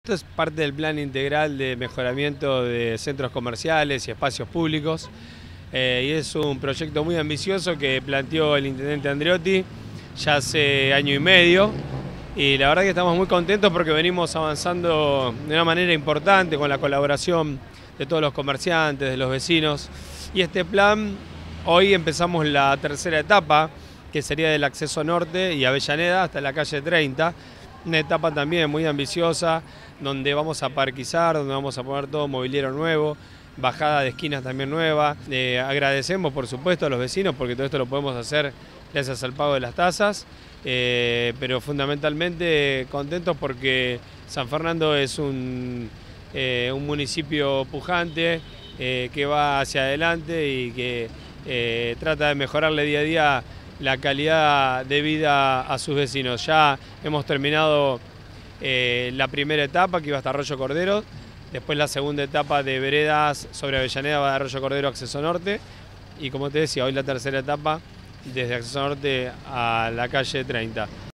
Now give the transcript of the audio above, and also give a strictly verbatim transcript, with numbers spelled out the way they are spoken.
Esto es parte del plan integral de mejoramiento de centros comerciales y espacios públicos eh, y es un proyecto muy ambicioso que planteó el intendente Andreotti ya hace año y medio, y la verdad que estamos muy contentos porque venimos avanzando de una manera importante con la colaboración de todos los comerciantes, de los vecinos, y este plan, hoy empezamos la tercera etapa, que sería del acceso norte y Avellaneda hasta la calle treinta, una etapa también muy ambiciosa, donde vamos a parquizar, donde vamos a poner todo mobiliario nuevo, bajada de esquinas también nueva. Eh, agradecemos por supuesto a los vecinos porque todo esto lo podemos hacer gracias al pago de las tasas, eh, pero fundamentalmente contentos porque San Fernando es un, eh, un municipio pujante, eh, que va hacia adelante y que eh, trata de mejorarle día a día la calidad de vida a sus vecinos. Ya hemos terminado eh, la primera etapa, que iba hasta Arroyo Cordero, después la segunda etapa de veredas sobre Avellaneda va de Arroyo Cordero a Acceso Norte, y como te decía, hoy la tercera etapa desde Acceso Norte a la calle treinta.